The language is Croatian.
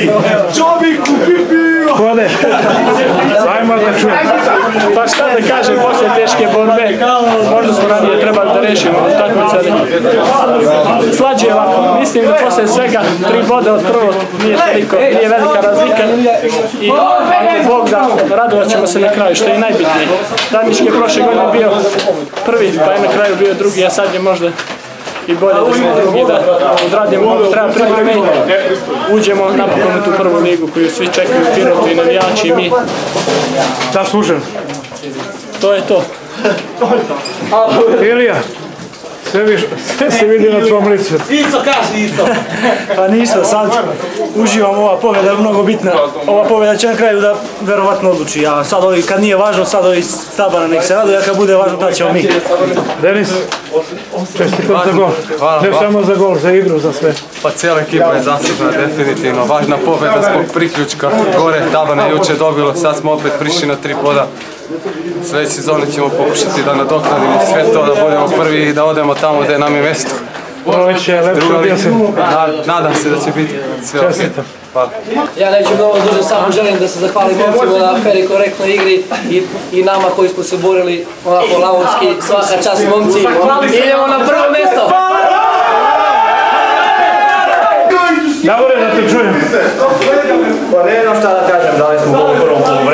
Čoviku, pipiju! Kode, ajmo da čujem. Pa šta da kažem, poslije teške borbe, možda smo ranije trebali da rešimo takmice. Slađe je ovako, mislim da poslije svega 3 boda od prvog nije velika razlika i ako Bog da, radovat ćemo se na kraju, što je najbitnije. Radnički je prošle godine bio prvi, pa je na kraju bio drugi, a sad je možda i bolje da smo drugi, da odradimo, treba pripreme, uđemo napokon u tu prvu ligu koju svi čekaju, Pirotu i navijači i mi. Da, slušam. To je to. Ilija, sve se vidi na tvom licu. Ico, kaži Ico! Pa ništa, sad uživam, ova pobjeda je mnogo bitna. Ova pobjeda će na kraju da verovatno odluči. A sad ovi, kad nije važno, sad ovi stabana nek se raduju, a kad bude važno, tad ćemo mi. Denis, čestitam za gol. Ne samo za gol, za igru, za sve. Pa cijela ekipa je zaslužna, definitivno. Važna pobjeda zbog priključka. Gore Tabana je jučer dobilo, sad smo opet prišli na 3 boda. Sve sezone ćemo pokušati da nadoknadimo sve to, da budemo prvi i da odemo tamo gdje nam je mjesto. Ovo već je lepše bio se. Nadam se da će biti sve. Čestitam. Ja neću mnogo duže, samo želim da se zahvalim momcima na fer i korektnoj igri i nama koji smo se borili onako lavonski. Svaka čast momci, idemo na prvo mjesto! Davore, da te čujem. Pa ne znam šta da kažem, dali smo gol u prvom polu.